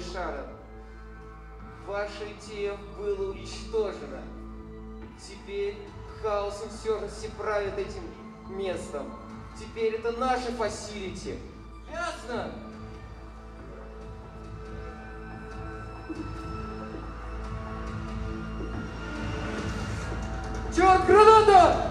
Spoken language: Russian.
Шарон. Ваша идея была уничтожена. Теперь хаосом все же все правят этим местом. Теперь это наши фасилити. Ясно? Черт, граната!